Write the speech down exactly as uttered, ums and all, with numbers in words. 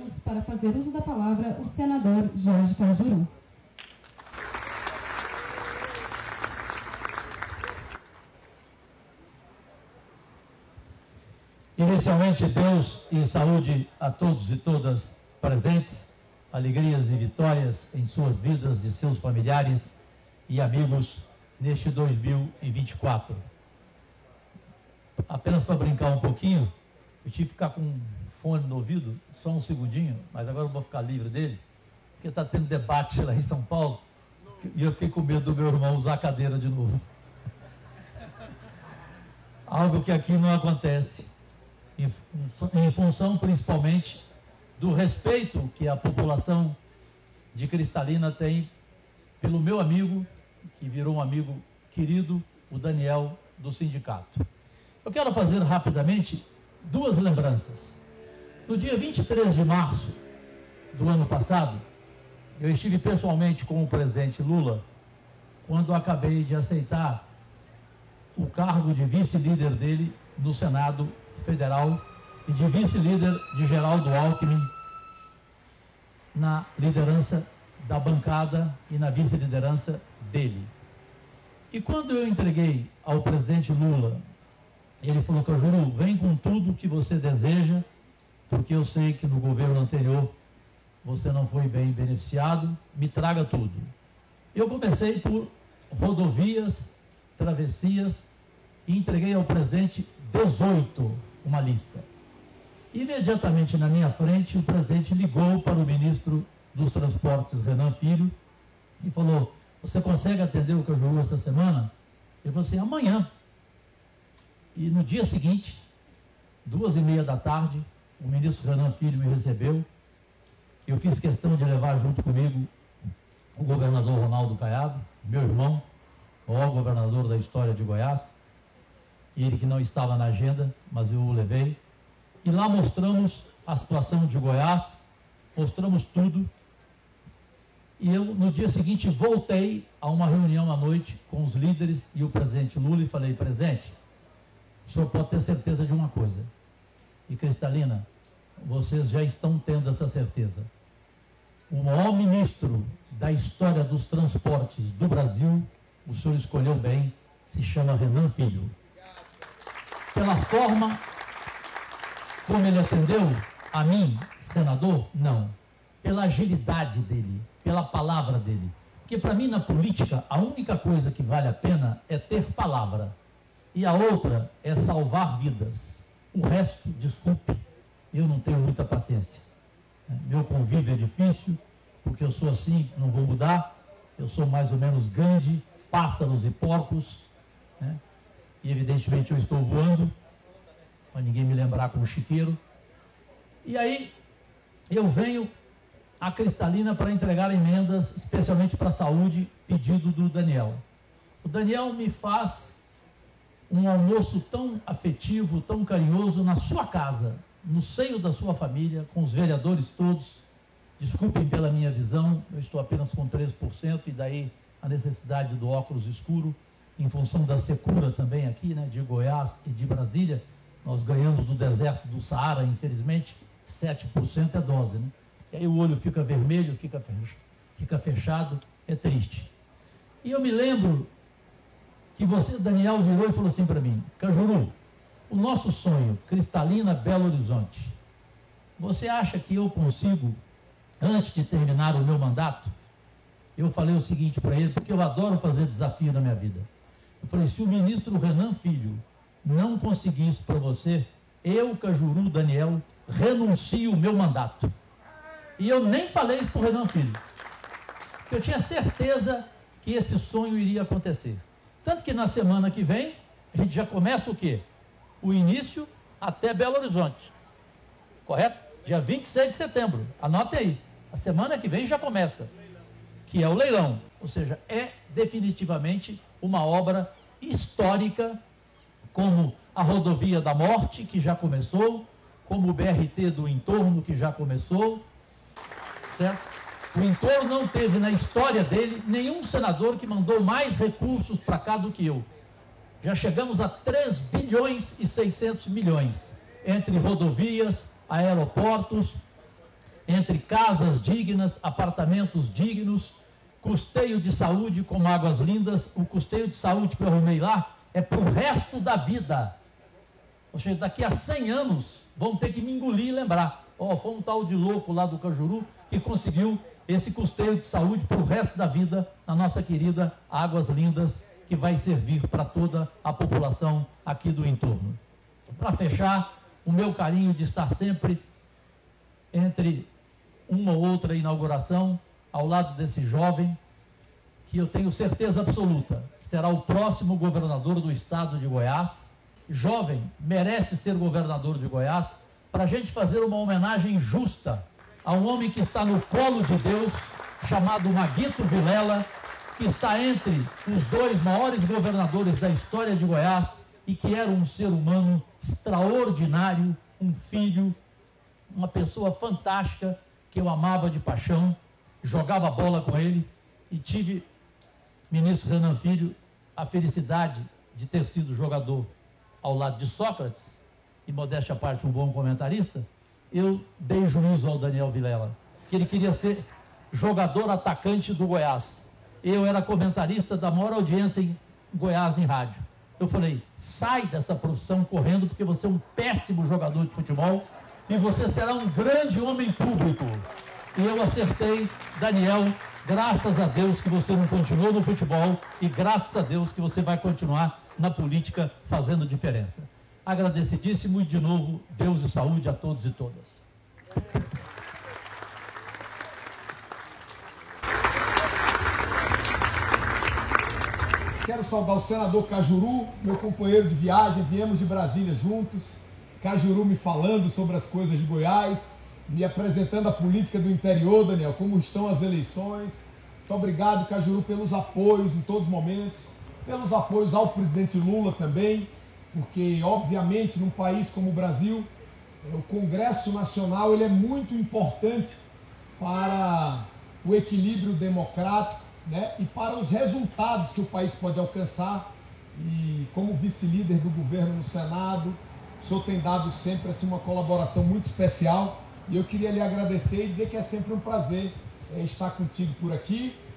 convidados para fazer uso da palavra o senador Jorge Cajuru. Inicialmente, Deus e saúde a todos e todas presentes, alegrias e vitórias em suas vidas, de seus familiares e amigos neste dois mil e vinte e quatro. Apenas para brincar um pouquinho, eu tive que ficar com um fone no ouvido, só um segundinho, mas agora eu vou ficar livre dele, porque está tendo debate lá em São Paulo, e eu fiquei com medo do meu irmão usar a cadeira de novo. Algo que aqui não acontece, em, em função principalmente do respeito que a população de Cristalina tem pelo meu amigo, que virou um amigo querido, o Daniel, do sindicato. Eu quero fazer rapidamente duas lembranças. No dia vinte e três de março do ano passado, eu estive pessoalmente com o presidente Lula, quando acabei de aceitar o cargo de vice-líder dele no Senado Federal e de vice-líder de Geraldo Alckmin na liderança da bancada e na vice-liderança dele. E quando eu entreguei ao presidente Lula, ele falou: Cajuru, vem com tudo que você deseja, porque eu sei que no governo anterior você não foi bem beneficiado, me traga tudo. Eu comecei por rodovias, travessias, e entreguei ao presidente dezoito, uma lista. Imediatamente na minha frente, o presidente ligou para o ministro dos Transportes, Renan Filho, e falou: você consegue atender o Cajuru esta semana? Ele falou assim: amanhã. E no dia seguinte, duas e meia da tarde, o ministro Renan Filho me recebeu. Eu fiz questão de levar junto comigo o governador Ronaldo Caiado, meu irmão, o maior governador da história de Goiás, e ele que não estava na agenda, mas eu o levei. E lá mostramos a situação de Goiás, mostramos tudo. E eu, no dia seguinte, voltei a uma reunião à noite com os líderes e o presidente Lula e falei: presidente, o senhor pode ter certeza de uma coisa, e Cristalina, vocês já estão tendo essa certeza. O maior ministro da história dos transportes do Brasil, o senhor escolheu bem, se chama Renan Filho. Pela forma como ele atendeu a mim, senador, não. Pela agilidade dele, pela palavra dele. Porque para mim, na política, a única coisa que vale a pena é ter palavra. E a outra é salvar vidas. O resto, desculpe, eu não tenho muita paciência. Meu convívio é difícil, porque eu sou assim, não vou mudar. Eu sou mais ou menos Gandhi, pássaros e porcos, né? E evidentemente eu estou voando, para ninguém me lembrar como chiqueiro. E aí eu venho a Cristalina para entregar emendas, especialmente para a saúde, pedido do Daniel. O Daniel me faz um almoço tão afetivo, tão carinhoso, na sua casa, no seio da sua família, com os vereadores todos. Desculpem pela minha visão, eu estou apenas com três por cento, e daí a necessidade do óculos escuro, em função da secura também aqui, né, de Goiás e de Brasília. Nós ganhamos do deserto do Saara, infelizmente, sete por cento é dose, né? E aí o olho fica vermelho, fica fica fechado, é triste. E eu me lembro que você, Daniel, virou e falou assim para mim: Cajuru, o nosso sonho, Cristalina, Belo Horizonte, você acha que eu consigo, antes de terminar o meu mandato? Eu falei o seguinte para ele, porque eu adoro fazer desafio na minha vida. Eu falei: se o ministro Renan Filho não conseguir isso para você, eu, Cajuru, Daniel, renuncio o meu mandato. E eu nem falei isso para o Renan Filho, porque eu tinha certeza que esse sonho iria acontecer. Tanto que na semana que vem, a gente já começa o quê? O início até Belo Horizonte. Correto? Dia vinte e seis de setembro. Anote aí. A semana que vem já começa. Que é o leilão. Ou seja, é definitivamente uma obra histórica, como a Rodovia da Morte, que já começou, como o B R T do entorno, que já começou. Certo? O entorno não teve na história dele nenhum senador que mandou mais recursos para cá do que eu. Já chegamos a três bilhões e seiscentos milhões, entre rodovias, aeroportos, entre casas dignas, apartamentos dignos, custeio de saúde como Águas Lindas. O custeio de saúde que eu arrumei lá é para o resto da vida. Ou seja, daqui a cem anos vão ter que me engolir e lembrar. Ó, oh, foi um tal de louco lá do Cajuru que conseguiu esse custeio de saúde para o resto da vida na nossa querida Águas Lindas, que vai servir para toda a população aqui do entorno. Para fechar, o meu carinho de estar sempre entre uma ou outra inauguração, ao lado desse jovem, que eu tenho certeza absoluta que será o próximo governador do estado de Goiás. Jovem, merece ser governador de Goiás, para a gente fazer uma homenagem justa a um homem que está no colo de Deus, chamado Maguito Vilela, que está entre os dois maiores governadores da história de Goiás e que era um ser humano extraordinário, um filho, uma pessoa fantástica, que eu amava de paixão, jogava bola com ele e tive, ministro Renan Filho, a felicidade de ter sido jogador ao lado de Sócrates, e modéstia à parte um bom comentarista. Eu dei juízo ao Daniel Vilela, que ele queria ser jogador atacante do Goiás. Eu era comentarista da maior audiência em Goiás em rádio. Eu falei, sai dessa profissão correndo, porque você é um péssimo jogador de futebol e você será um grande homem público. E eu acertei, Daniel, graças a Deus que você não continuou no futebol e graças a Deus que você vai continuar na política fazendo diferença. Agradecidíssimo e, de novo, Deus e saúde a todos e todas. Quero saudar o senador Cajuru, meu companheiro de viagem, viemos de Brasília juntos. Cajuru me falando sobre as coisas de Goiás, me apresentando a política do interior, Daniel, como estão as eleições. Muito obrigado, Cajuru, pelos apoios em todos os momentos, pelos apoios ao presidente Lula também, porque, obviamente, num país como o Brasil, o Congresso Nacional ele é muito importante para o equilíbrio democrático, né, e para os resultados que o país pode alcançar. E como vice-líder do governo no Senado, o senhor tem dado sempre assim, uma colaboração muito especial, e eu queria lhe agradecer e dizer que é sempre um prazer é, estar contigo por aqui.